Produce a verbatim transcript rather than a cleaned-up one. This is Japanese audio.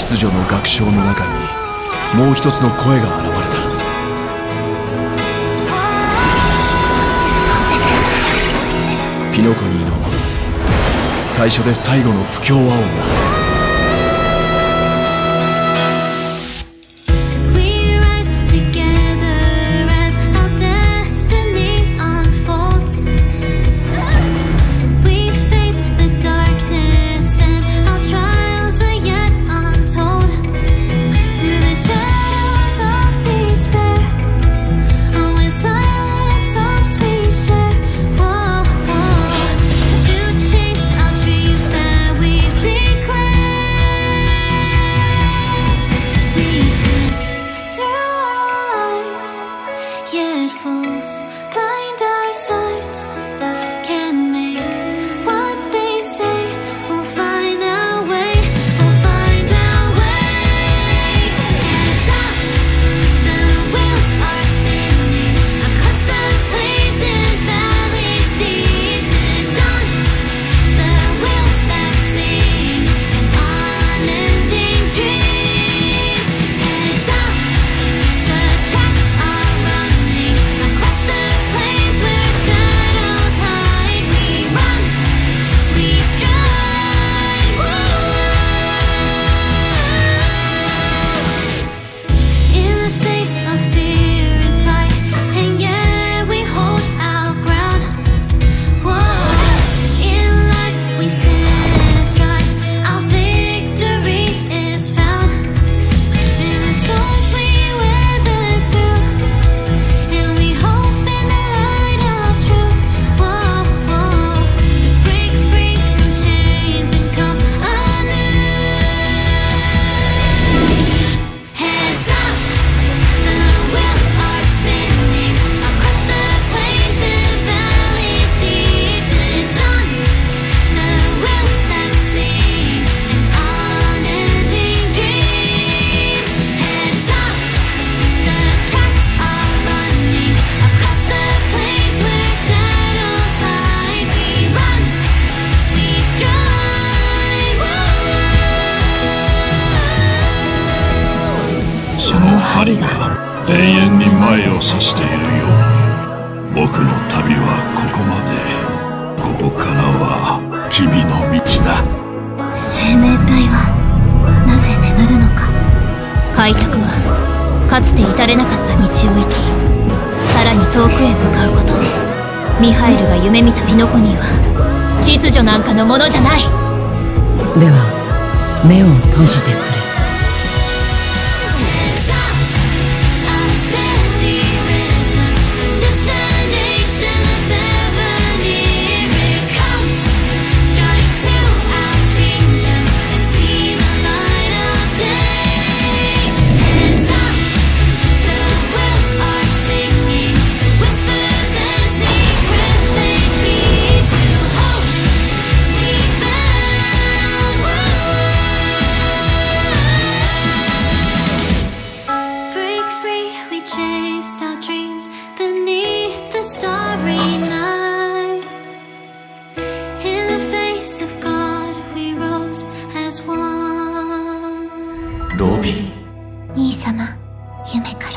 秩序の楽章の中にもう一つの声が現れた。ピノコニーの最初で最後の不協和音だ。 その針が永遠に前を指しているように、僕の旅はここまで。ここからは君の道だ。 生命体はなぜ眠るのか。開拓はかつて至れなかった道を行き、さらに遠くへ向かうことで、ミハイルが夢見たピノコニーは秩序なんかのものじゃない。 では目を閉じてくれ。 ロビー、 兄様、夢か